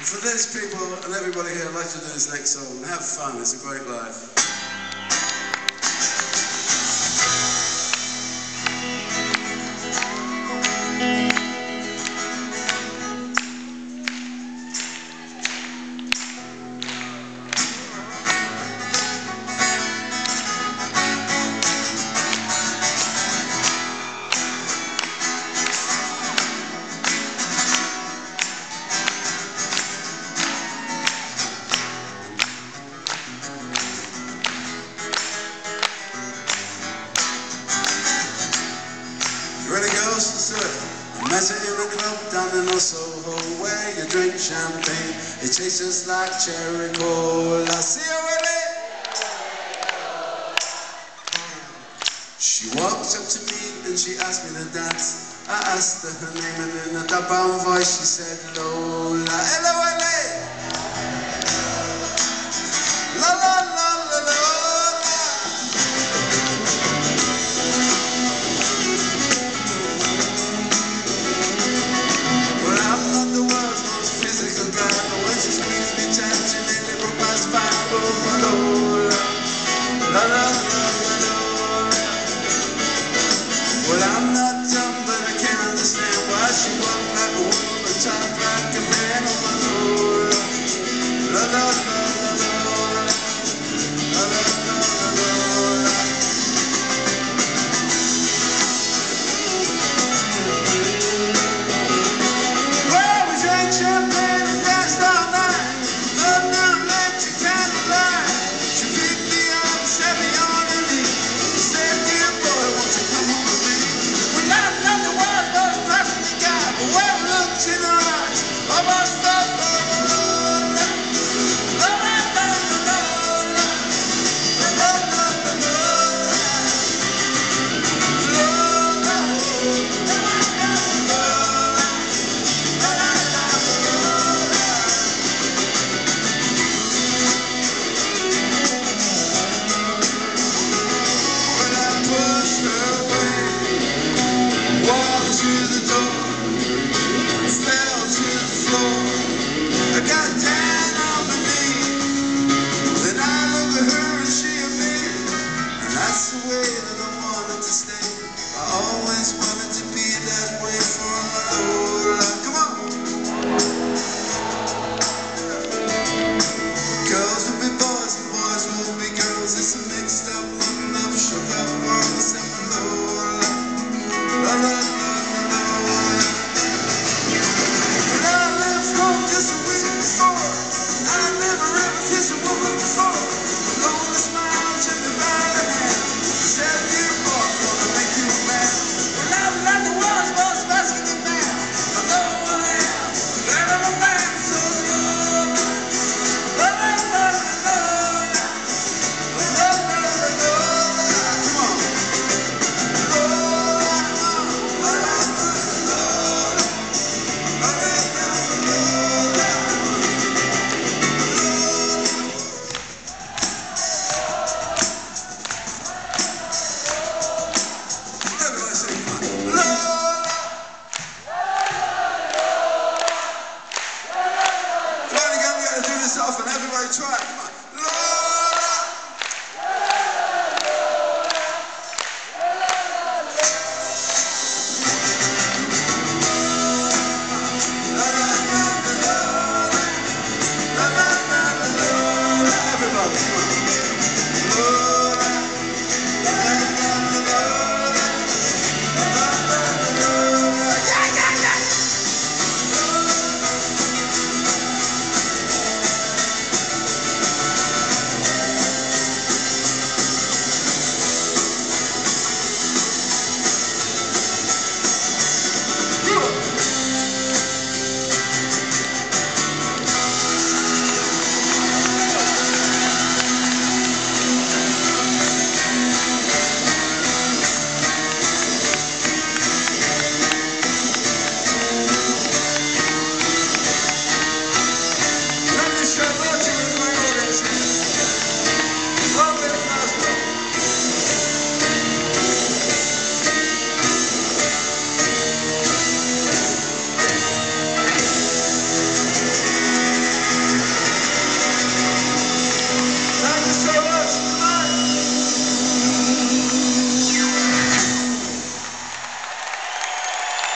And for these people and everybody here, I'd like to do this next song. Have fun, it's a great life. Ready, girls? Let's do it. I met her in a club down in Soho where you drink champagne. It tastes just like cherry cola. See you, Willie? She walked up to me and she asked me to dance. I asked her her name and in a double voice she said Lola. Hello, Willie. Lola, Lola, Lola. Well, I'm not dumb, but I can't understand why she walked like a woman but talked like a man. Oh, my Lola, la la la la Lola, la la la la Lola. Well, we drank champagne and danced all night under an electric candlelight. She picked me up, set me on her knee, said, "Dear boy, won't you come home with me?" Nothing was but a plastic guy, but when I looked in her eyes, I must stop for a Lola. Lola, Lola, Lola. Lola, Lola, Lola. Lola, When I pushed her away, walked to the door, fell to the floor. I got down on my knees, then I looked at her and she at me. And that's the way that I wanted to stay. I always wanted to be that way for my Lola. Come on! Girls will be boys and boys will be girls. It's a mixed up love, shook up world. Except my Lola. La la la la Lola. When I left home just a week before, I never ever kissed a woman before. Lola smiled, took me by the hand, said, "Dear boy, I'm gonna make you mad." Well, I was like the world's most basket man. I know what I am, glad I'm a man. So Lola, la la la la Lola, la la la la Lola. Come on. Lola, la la la la Lola, la la la la Lola. Everybody say, come on. Lola. Finally, we gotta do this off and everybody try it. Come on.